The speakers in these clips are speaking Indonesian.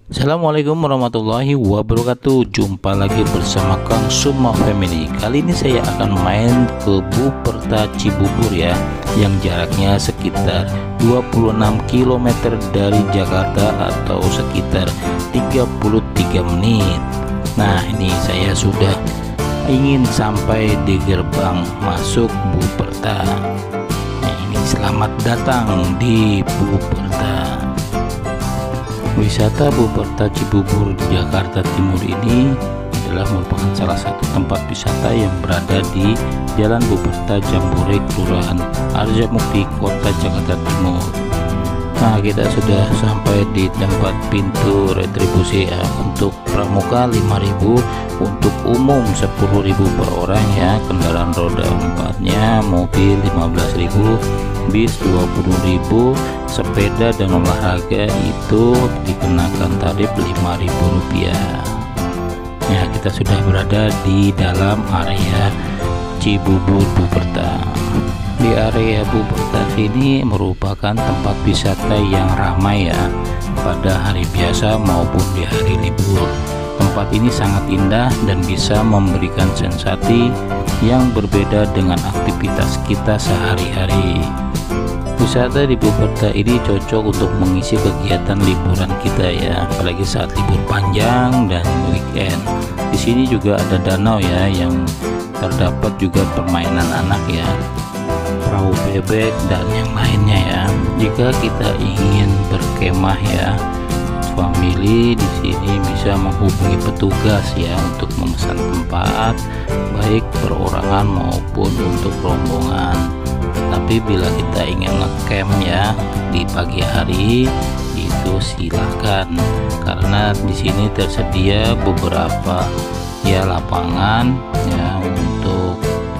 Assalamualaikum warahmatullahi wabarakatuh. Jumpa lagi bersama Kang Suma Family. Kali ini saya akan main ke Buperta Cibubur ya, yang jaraknya sekitar 26 km dari Jakarta atau sekitar 33 menit. Nah, ini saya sudah ingin sampai di gerbang masuk Buperta. Nah, ini selamat datang di Buperta. Wisata Buperta Cibubur Jakarta Timur ini adalah merupakan salah satu tempat wisata yang berada di Jalan Buperta Jambore, Kelurahan Harjamukti, Kota Jakarta Timur. Nah, kita sudah sampai di tempat pintu retribusi ya. Untuk pramuka 5.000, untuk umum 10.000 per orang ya. Kendaraan roda 4-nya mobil 15.000, bis 20.000, sepeda dan olahraga itu dikenakan tarif Rp5.000. Ya, kita sudah berada di dalam area Cibubur Buperta. Di area Buperta ini merupakan tempat wisata yang ramai ya, pada hari biasa maupun di hari libur. Tempat ini sangat indah dan bisa memberikan sensasi yang berbeda dengan aktivitas kita sehari-hari. Wisata di Buperta ini cocok untuk mengisi kegiatan liburan kita ya, apalagi saat libur panjang dan weekend. Di sini juga ada danau ya, yang terdapat juga permainan anak ya, perahu bebek dan yang lainnya ya. Jika kita ingin berkemah ya, family di sini bisa menghubungi petugas ya untuk memesan tempat, baik perorangan maupun untuk rombongan. Tapi bila kita ingin ngecamp ya di pagi hari, itu silahkan, karena di sini tersedia beberapa ya lapangan ya untuk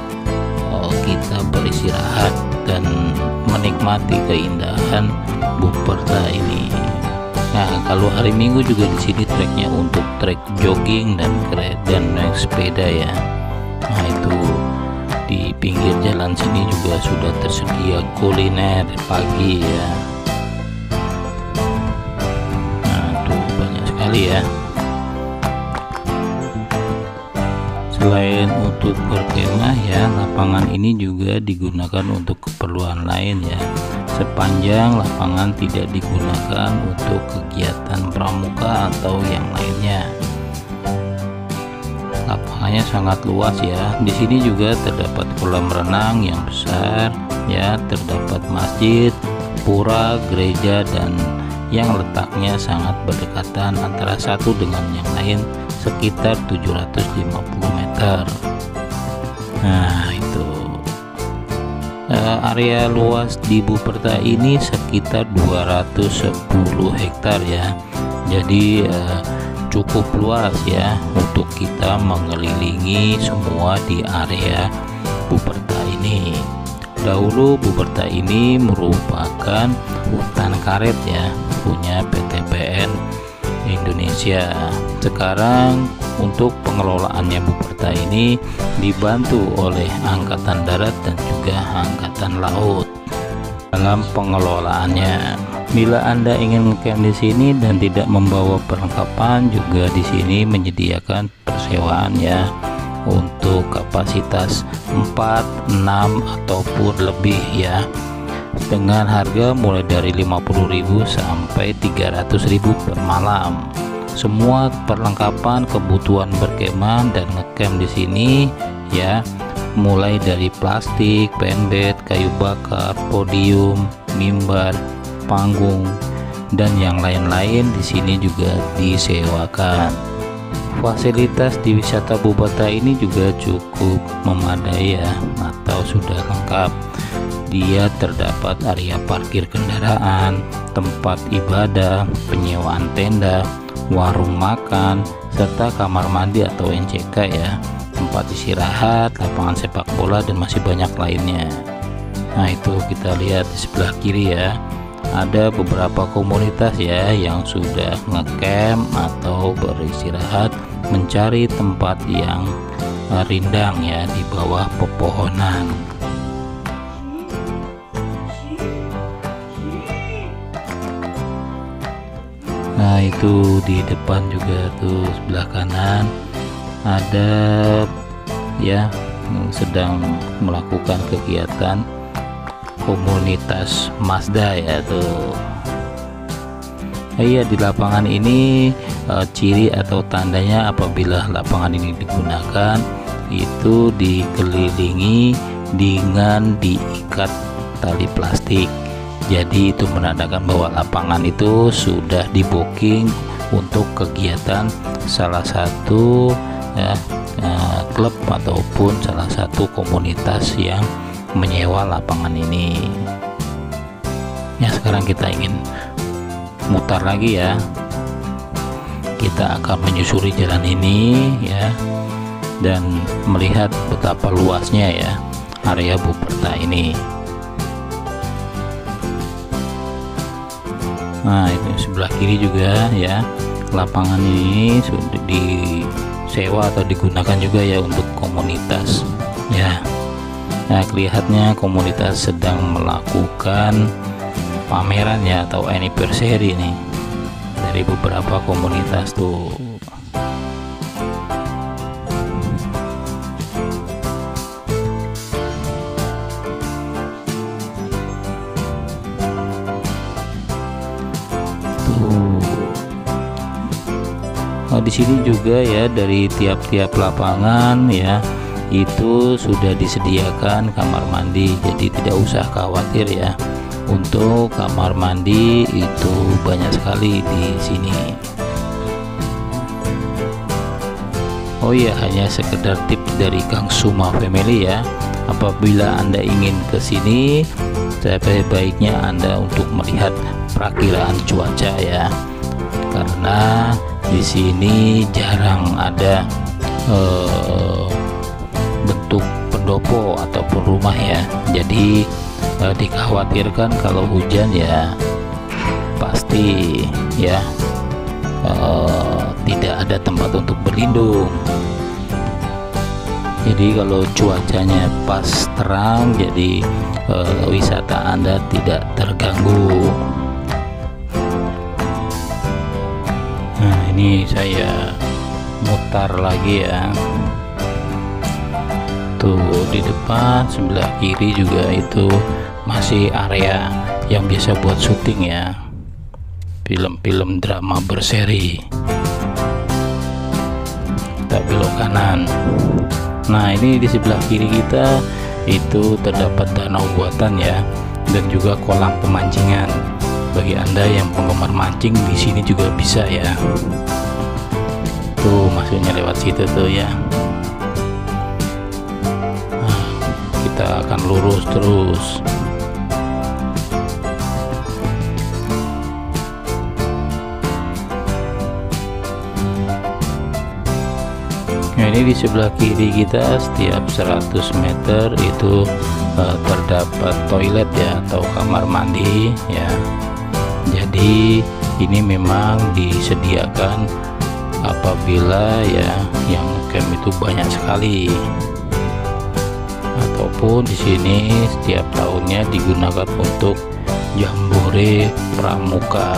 kita beristirahat dan menikmati keindahan Buperta ini. Nah, kalau hari Minggu juga di sini treknya untuk trek jogging dan naik sepeda ya. Nah, itu di pinggir jalan sini juga sudah tersedia kuliner pagi ya. Nah, tuh banyak sekali ya. Selain untuk berkemah ya, lapangan ini juga digunakan untuk keperluan lain ya. Sepanjang lapangan tidak digunakan untuk kegiatan pramuka atau yang lainnya. Lapangannya sangat luas ya. Di sini juga terdapat kolam renang yang besar ya, terdapat masjid, pura, gereja dan yang letaknya sangat berdekatan antara satu dengan yang lain sekitar 750 meter. Nah, itu area luas di Buperta ini sekitar 210 hektar ya. Jadi cukup luas ya untuk kita mengelilingi semua di area Buperta ini. Dahulu Buperta ini merupakan hutan karet ya, punya PT PN Indonesia. Sekarang untuk pengelolaannya Buperta ini dibantu oleh Angkatan Darat dan juga Angkatan Laut dalam pengelolaannya. Bila Anda ingin ngecamp di sini dan tidak membawa perlengkapan, juga di sini menyediakan persewaan ya untuk kapasitas 4, 6 ataupun lebih ya, dengan harga mulai dari 50.000 sampai 300.000 per malam. Semua perlengkapan kebutuhan berkemah dan ngecamp di sini ya, mulai dari plastik, penbed, kayu bakar, podium, mimbar, panggung dan yang lain-lain di sini juga disewakan. Fasilitas di wisata Buperta ini juga cukup memadai ya, atau sudah lengkap. Dia terdapat area parkir kendaraan, tempat ibadah, penyewaan tenda, warung makan, serta kamar mandi atau NCK ya, tempat istirahat, lapangan sepak bola dan masih banyak lainnya. Nah, itu kita lihat di sebelah kiri ya, ada beberapa komunitas ya yang sudah ngecamp atau beristirahat mencari tempat yang rindang ya di bawah pepohonan. Nah, itu di depan juga tuh sebelah kanan ada ya sedang melakukan kegiatan komunitas Mazda ya tuh. Iya, di lapangan ini ciri atau tandanya apabila lapangan ini digunakan itu dikelilingi dengan diikat tali plastik. Jadi itu menandakan bahwa lapangan itu sudah di booking untuk kegiatan salah satu ya, klub ataupun salah satu komunitas yang menyewa lapangan ini. Ya, sekarang kita ingin mutar lagi ya. Kita akan menyusuri jalan ini ya, dan melihat betapa luasnya ya area Buperta ini. Nah, ini sebelah kiri juga ya, lapangan ini sudah disewa atau digunakan juga ya untuk komunitas ya. Nah, kelihatannya komunitas sedang melakukan pameran ya atau anniversary nih dari beberapa komunitas tuh. Nah, di sini juga ya dari tiap-tiap lapangan ya itu sudah disediakan kamar mandi, jadi tidak usah khawatir ya. Untuk kamar mandi itu banyak sekali di sini. Oh iya, hanya sekedar tips dari Kang Suma Family ya. Apabila Anda ingin ke sini, sebaiknya Anda untuk melihat perakiraan cuaca ya. Karena di sini jarang ada bentuk pendopo ataupun rumah ya. Jadi dikhawatirkan kalau hujan ya pasti ya tidak ada tempat untuk berlindung. Jadi kalau cuacanya pas terang, jadi wisata Anda tidak terganggu. Nah, ini saya mutar lagi ya. Tuh di depan sebelah kiri juga itu masih area yang biasa buat syuting ya, film-film drama berseri. Kita belok kanan. Nah, ini di sebelah kiri kita itu terdapat danau buatan ya, dan juga kolam pemancingan. Bagi Anda yang penggemar mancing, di sini juga bisa ya. Tuh masuknya lewat situ tuh ya. Nah, kita akan lurus terus. Nah, ini di sebelah kiri kita setiap 100 meter itu terdapat toilet ya atau kamar mandi ya. Jadi ini memang disediakan apabila ya yang camp itu banyak sekali, ataupun di sini setiap tahunnya digunakan untuk jambore pramuka.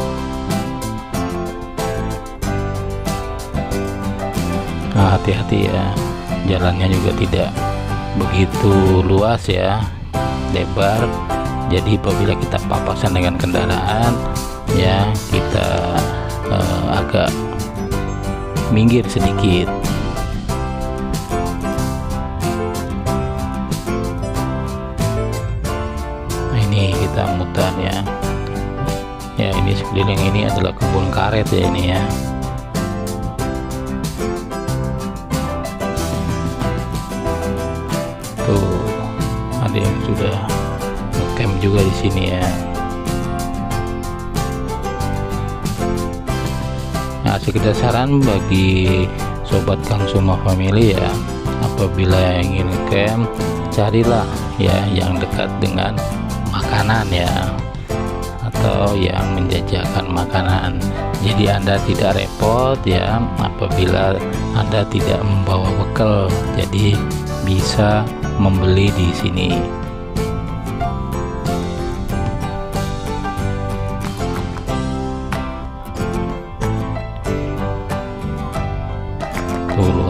Nah, hati-hati ya, jalannya juga tidak begitu luas ya, lebar. Jadi apabila kita papasan dengan kendaraan ya, kita agak minggir sedikit. Nah, ini kita mutar ya. Ya, ini sekeliling ini adalah kebun karet ya ini ya. Tuh ada yang sudah camp juga di sini ya. Nah, sekedar saran bagi sobat Kang Suma Family ya, apabila ingin camp, carilah ya yang dekat dengan makanan ya, atau yang menjajakan makanan. Jadi Anda tidak repot ya apabila Anda tidak membawa bekal, jadi bisa membeli di sini.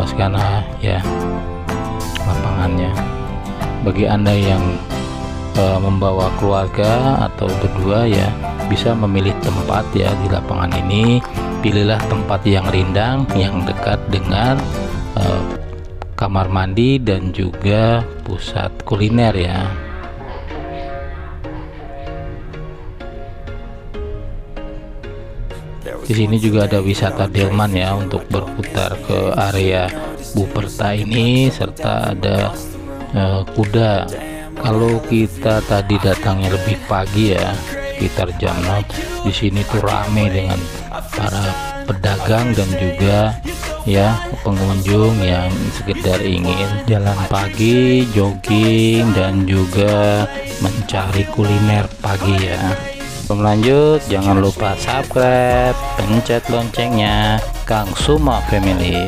luaskan ya lapangannya. Bagi Anda yang membawa keluarga atau berdua ya, bisa memilih tempat ya di lapangan ini. Pilihlah tempat yang rindang, yang dekat dengan kamar mandi dan juga pusat kuliner ya. Di sini juga ada wisata delman ya, untuk berputar ke area Buperta ini, serta ada kuda. Kalau kita tadi datangnya lebih pagi ya, sekitar jam 6, di sini tuh rame dengan para pedagang dan juga ya pengunjung yang sekedar ingin jalan pagi, jogging, dan juga mencari kuliner pagi ya. Sebelum lanjut, jangan lupa subscribe, pencet loncengnya. Kang Suma Family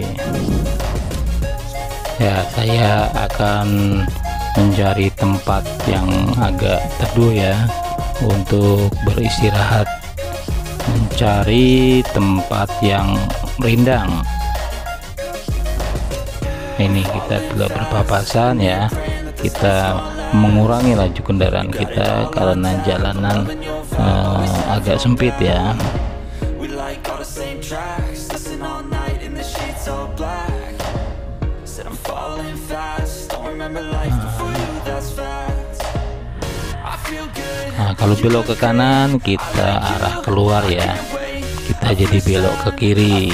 ya. Saya akan mencari tempat yang agak teduh ya untuk beristirahat, mencari tempat yang rindang. Ini kita tidak berpapasan ya, kita mengurangi laju kendaraan kita karena jalanan agak sempit ya. Nah, kalau belok ke kanan kita arah keluar ya, kita jadi belok ke kiri.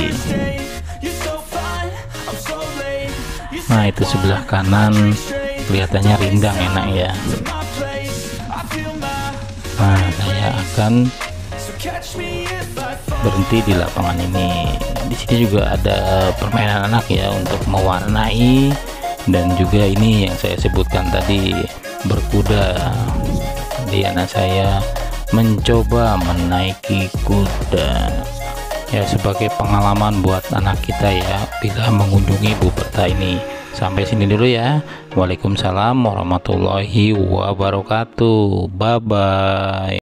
Nah, itu sebelah kanan kelihatannya rindang, enak ya. Nah, saya akan berhenti di lapangan ini. Di sini juga ada permainan anak ya untuk mewarnai, dan juga ini yang saya sebutkan tadi, berkuda. Di anak saya mencoba menaiki kuda ya, sebagai pengalaman buat anak kita ya bila mengunjungi Buperta ini. Sampai sini dulu ya. Waalaikumsalam warahmatullahi wabarakatuh. Bye bye.